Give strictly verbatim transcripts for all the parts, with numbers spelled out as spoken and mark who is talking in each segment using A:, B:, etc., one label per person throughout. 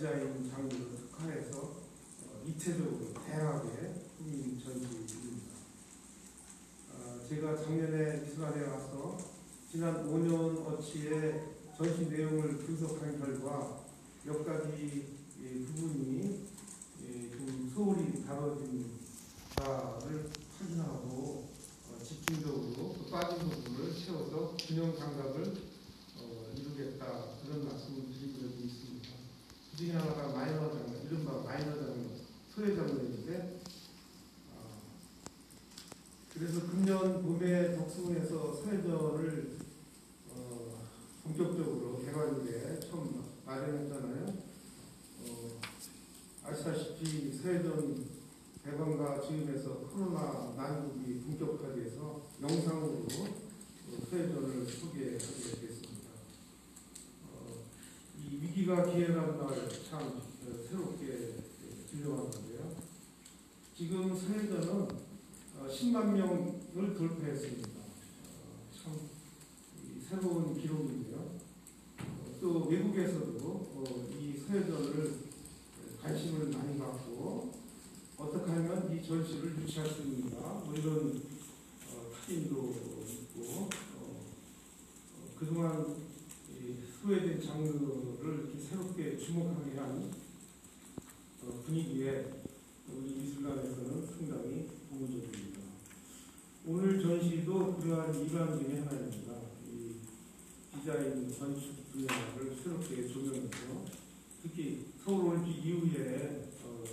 A: 디자인 장르를 특화해서 어, 입체적으로 다양하게 꾸민 전시입니다. 어, 제가 작년에 미술관에 와서 지난 오 년어치의 전시 내용을 분석한 결과 몇 가지 예, 부분이 예, 좀 소홀히 다뤄진 바를 확인하고 어, 집중적으로 그 빠진 부분을 채워서 균형 감각을 어, 이루겠다, 그런 말씀을 드린 적이 있습니다. 그 중에 하나가 마이너 장르, 이른바 마이너 장르, 소외 장르인데 어, 그래서 금년 봄에 덕수궁에서 서예전을 어, 본격적으로 개관일에 처음 마련했잖아요. 어, 아시다시피 서예전 개관과 즈음에서 코로나 난국이 본격화돼 해서 영상으로 서예전을 소개하게 됐습니다. 어, 이 위기가 기회라는 말 참 새롭게 들려왔 건데요. 지금 서예전은 십만 명을 돌파했습니다. 어, 참 새로운 기록인데요. 어, 또 외국에서도 어, 이 서예전을 관심을 많이 갖고 어떻게 하면 이 전시를 유치할 수 있는가, 뭐 이런 어, 확인도 있고 어, 어, 그동안 이 소외된 장르를 이렇게 새롭게 주목하게 한 어, 분위기에 우리 미술관에서는 상당히 고무적입니다. 오늘 전시도 그러한 일환 중에 하나입니다. 이 디자인 건축 분야를 새롭게 조명해서 특히 서울 올림픽 이후에 어,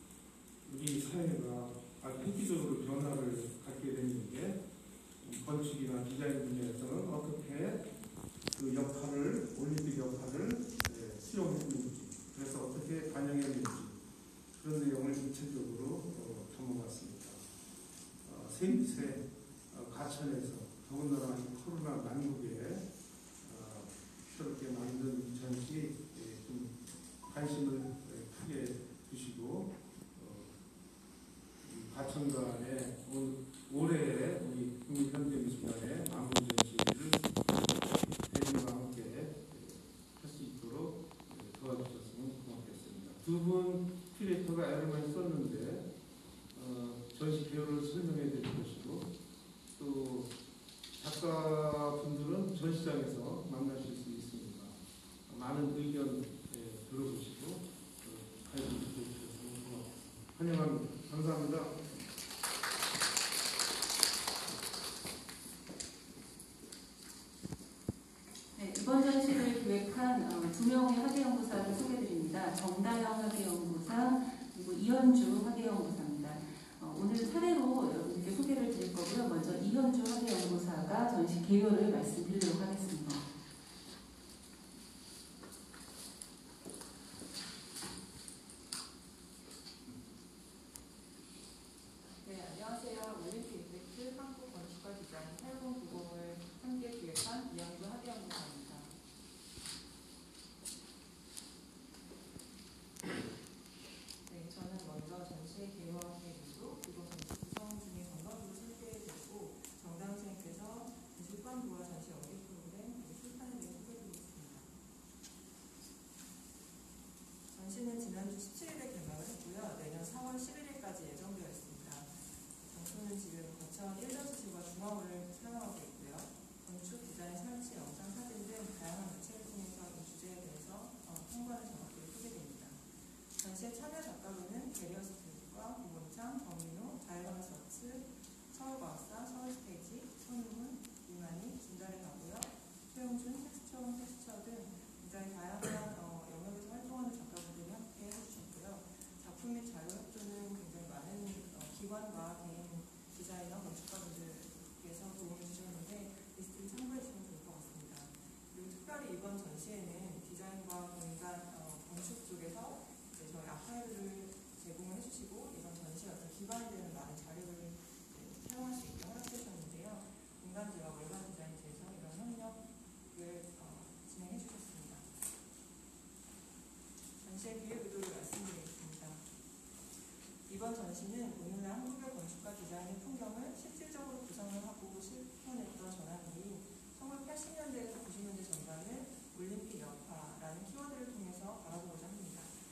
A: 우리 사회가 아주 획기적으로 변화를 갖게 됐는데 건축이나 디자인 분야에서는 어떻게 그 역할을, 올림픽 역할을 네, 수용했는지, 그래서 어떻게 반영했는지 그런 내용을 입체적으로 어, 담아봤습니다. 어, 생세 어, 가천에서 더군다나 이 코로나 난국에 어, 새롭게 만든 이 전시 예, 좀 관심을 예, 크게 주시고 가천관에 올해 우리 국립현대미술관의 마무리 전시를 대중과 함께 할 수 있도록 도와주셨으면 고맙겠습니다. 두 분 큐레이터가 애를 많이 썼는데 어, 전시 개요를 설명해 드릴 것이고 또 작가분들은 전시장에서 만나실 수 있습니다. 많은 의견 예, 들어보시고 관심 주셨으면 고맙습니다. 환영합니다. 감사합니다.
B: 네, 이번 전시를 기획한 어, 두 명의 학예연구사를 소개드립니다. 정다영 학예연구사 그리고 이현주 학예연구사입니다. 어, 오늘 차례로 여러분께 소개를 드릴 거고요. 먼저 이현주 학예연구사가 전시 개요를 말씀드리도록 하겠습니다.
C: 네, 안녕하세요. 올림픽 이펙트 한국 건축과 디자인 팔공구공을 함께 기획한 이현주 학예연구사입니다. 네, 저는 먼저 전시의 개요와 계기도 그리고 전시 구성 중의 건강으로 설계해드리고 정다영 선생님께서 미술관부와 전시 연계 프로그램 그리고 출판에 대해 소개해드리겠습니다. 전시는 지난주 십칠일에 개막을 했고요. 내년 사월 십일일까지 예정되어 있습니다. 장소는 지금 거천 일전시실과 중앙홀을 사용하고 있고요. 건축, 디자인, 설치, 영상, 사진 등 다양한 매체를 통해서 이 주제에 대해서 어, 통과를 정확하게 소개됩니다. 전시의 참여 작가분은 게리어스 교육과 이원창, 범인호, 자연과학서츠, 서울과학사, 서울스테이지, 손흥훈, 이만희, 진달의 가고요. 최용준, 텍스처, 텍스처 등 굉장히 다양한 어, 영역에서 활동하는 작가분들이 함께 해주셨고요. 작품 및 자료협조는 굉장히 많은 어, 기관과 개인 디자이너, 건축가분들께서 도움을 주셨는데 리스트를 참고해 주시면 좋을 것 같습니다. 그리고 특별히 이번 전시에는 디자인과 공간, 어, 건축 쪽에서 이제 저희 아카이브를 제공을 해주시고 이번 전시에 어떤 기반이 되는 많은 자료를 네, 사용할 수 있게 허락해 주셨는데요. 공간지와 월간 디자인지에서 이런 협력을 어, 진행해 주셨습니다. 전시의 기획 의도를 말씀드리겠습니다. 이번 전시는 오늘날 한국의 건축과 디자인의 풍경을 실질적으로 구성을 하고 실현했던 전환이 천구백팔십 년대에서 구십 년대 전반을 올림픽 여파라는 키워드를 통해서 바라보고자 합니다.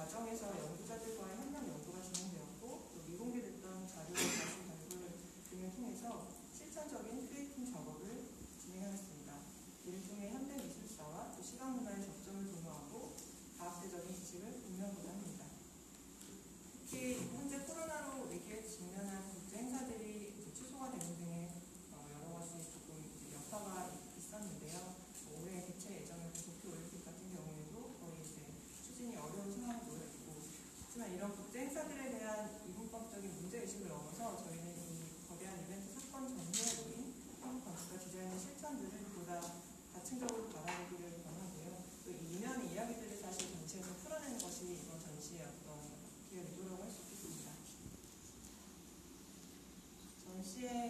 C: 과정에서 연구자들과의 협력 연구가 진행되었고 또 미공개됐던 자료의 다시 발굴 등을 통해서 실천적인 크리에이팅 작업을 진행하였습니다. 이를 통해 현대 미술사와 또 시각 문화의 접점을 도모하고 과학대적인 지식을 공유하고자 합니다. 특히 현재 코로나로 위기에 직면한 국제 행사들이 이제 취소가 되는 등의 어, 여러 가지 조금 이제 여파가 있었는데요. 뭐 올해 개최 예정인 도쿄 올림픽 같은 경우에도 거의 이제 추진이 어려운 상황이 놓여있고, 하지만 이런 국제 행사들에 대한 이분법적인 문제의식을 넘어서 저희는 이 거대한 이벤트 사건 전후에 놓인 한국 건축가 디자인의 실천들을 보다 다층적으로 바라보기를 권하고요. 또 이 이면의 이야기들을 사실 전시에서 풀어내는 것이 이번 전시의 어떤 기획 의도라고 할 수 있겠습니다. 전시의